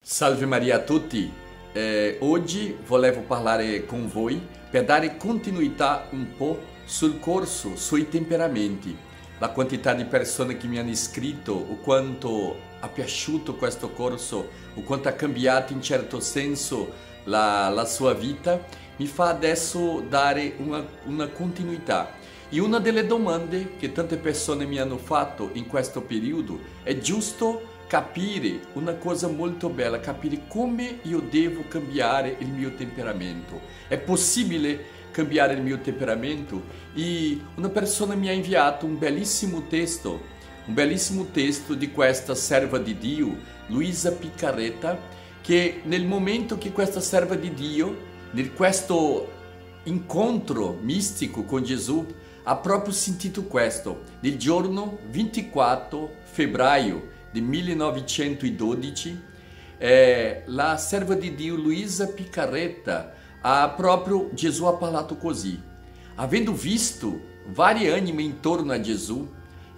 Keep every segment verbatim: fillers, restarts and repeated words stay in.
Salve Maria a tutti! Eh, oggi volevo parlare con voi per dare continuità un po' sul corso sui temperamenti. La quantità di persone che mi hanno iscritto, o quanto ha piaciuto questo corso, o quanto ha cambiato in certo senso la, la sua vita, mi fa adesso dare una, una continuità. E una delle domande che tante persone mi hanno fatto in questo periodo è giusto capire una cosa molto bella, capire come io devo cambiare il mio temperamento. È possibile cambiare il mio temperamento? E una persona mi ha inviato un bellissimo testo, un bellissimo testo di questa serva di Dio, Luisa Picarretta, che nel momento che questa serva di Dio, in questo incontro mistico con Gesù, ha proprio sentito questo. Nel giorno ventiquattro febbraio di millenovecentododici, eh, la serva di Dio Luisa Picarretta ha proprio, Gesù ha parlato così. Avendo visto varie anime intorno a Gesù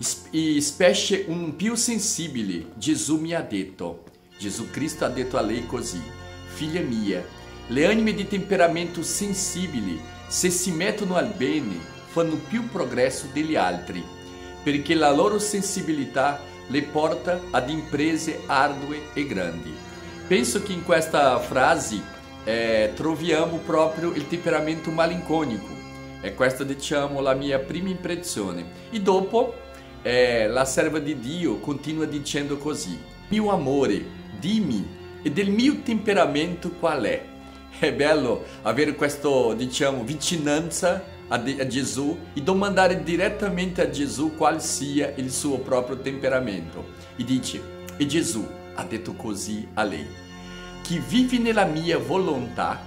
e specie un più sensibile, Gesù mi ha detto, Gesù Cristo ha detto a lei così: figlia mia, le anime di temperamento sensibile, se si mettono al bene, fanno più progresso degli altri, perché la loro sensibilità le porta ad imprese ardue e grandi. Penso che in questa frase eh, troviamo proprio il temperamento malinconico. E questa, diciamo, la mia prima impressione. E dopo eh, la serva di Dio continua dicendo così: mio amore, dimmi, e del mio temperamento qual è? È bello avere questa, diciamo, vicinanza a, a Gesù e domandare direttamente a Gesù quale sia il suo proprio temperamento. E dice: e Gesù ha detto così a lei: chi vive nella mia volontà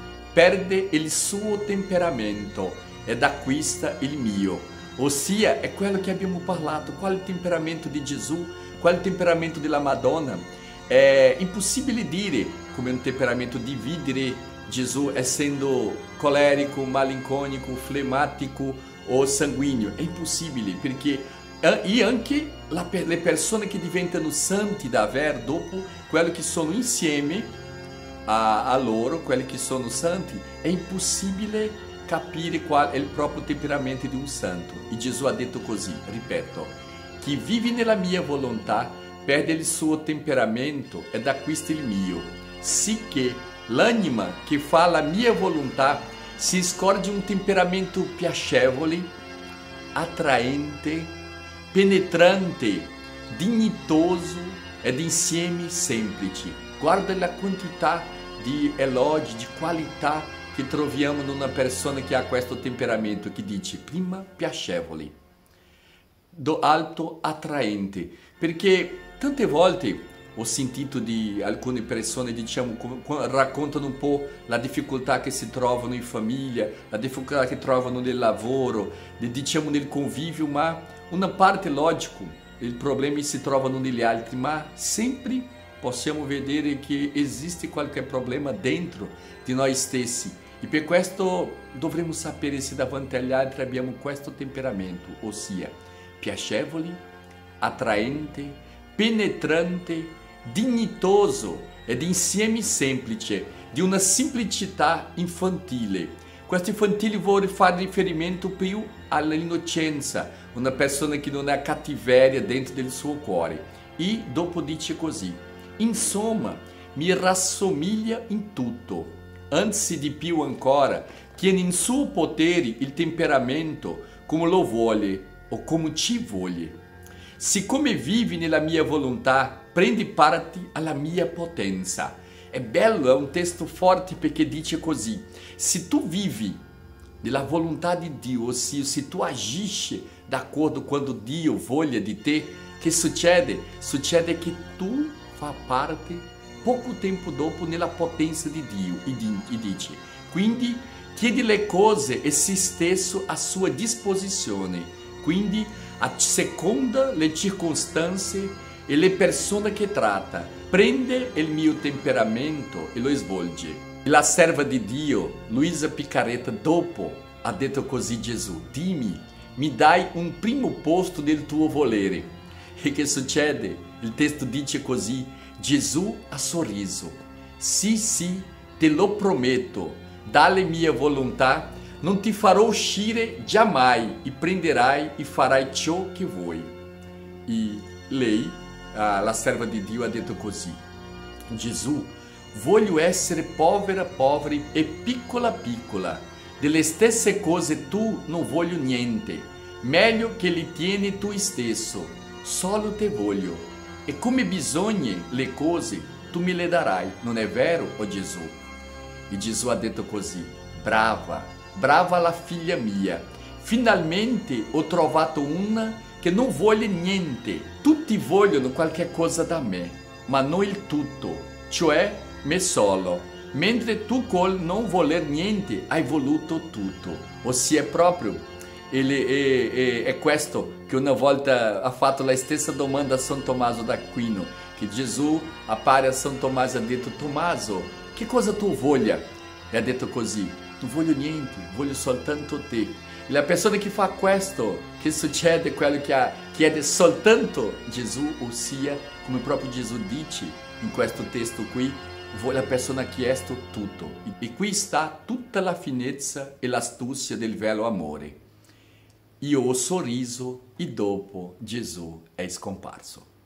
perde il suo temperamento ed acquista il mio. Ossia, è quello che abbiamo parlato. Qual è il temperamento di Gesù? Qual è il temperamento della Madonna? È impossibile dire come un temperamento, dividere Gesù essendo colerico, malinconico, flematico o sanguigno. È impossibile, perché e anche la, le persone che diventano santi davvero dopo, quelli che sono insieme a, a loro, quelli che sono santi, è impossibile capire qual è il proprio temperamento di un santo. E Gesù ha detto così, ripeto: chi vive nella mia volontà perde il suo temperamento ed acquista il mio, sicché l'anima che fa la mia volontà si scorge un temperamento piacevole, attraente, penetrante, dignitoso ed insieme semplice. Guarda la quantità di elogi, di qualità che troviamo in una persona che ha questo temperamento, che dice prima piacevole, do alto, attraente, perché tante volte ho sentito di alcune persone, diciamo, raccontano un po' la difficoltà che si trovano in famiglia, la difficoltà che trovano nel lavoro, diciamo nel convivio, ma una parte, logico, i problemi si trovano negli altri, ma sempre possiamo vedere che esiste qualche problema dentro di noi stessi. E per questo dovremmo sapere se davanti agli altri abbiamo questo temperamento, ossia piacevole, attraente, penetrante, dignitoso ed insieme semplice, di una semplicità infantile. Questo infantile vuole fare riferimento più all'innocenza, una persona che non ha cattiveria dentro del suo cuore. E dopo dice così: insomma, mi rassomiglia in tutto, anzi di più ancora, tiene in suo potere il temperamento come lo vuole o come ci vuole. Siccome vivi nella mia volontà, prendi parte alla mia potenza. È bello, è un testo forte, perché dice così: se tu vivi nella volontà di Dio, ossia se tu agisci d'accordo quando Dio voglia di te, che succede? Succede che tu fa parte poco tempo dopo nella potenza di Dio. E dice: quindi chiedi le cose e se stesso a sua disposizione, quindi a seconda le circostanze e le persone che tratta, prende il mio temperamento e lo svolge. La serva di Dio, Luisa Picarretta, dopo ha detto così: Gesù, dimmi, mi dai un primo posto del tuo volere. E che succede? Il testo dice così: Gesù ha sorriso. Sì, sì, te lo prometto, dalle mia volontà non ti farò uscire giammai e prenderai e farai ciò che vuoi. E lei, la serva di Dio, ha detto così: Gesù, voglio essere povera, povera e piccola, piccola. Delle stesse cose tu non voglio niente. Meglio che li tieni tu stesso. Solo te voglio. E come bisogna le cose, tu me le darai. Non è vero, oh Gesù? E Gesù ha detto così: brava, brava la figlia mia. Finalmente ho trovato una che non vuole niente. Tutti vogliono qualche cosa da me, ma non il tutto, cioè me solo. Mentre tu col non voler niente hai voluto tutto. Ossia proprio, ele, è, è, è questo che una volta ha fatto la stessa domanda a San Tommaso d'Aquino, che Gesù appare a San Tommaso e ha detto: Tommaso, che cosa tu voglia? E ha detto così: non voglio niente, voglio soltanto te. E la persona che fa questo, che succede quello che ha, chiede soltanto Gesù, ossia, come proprio Gesù dice in questo testo qui, la persona ha chiesto tutto. E qui sta tutta la finezza e l'astuzia del vero amore. Io ho sorriso e dopo Gesù è scomparso.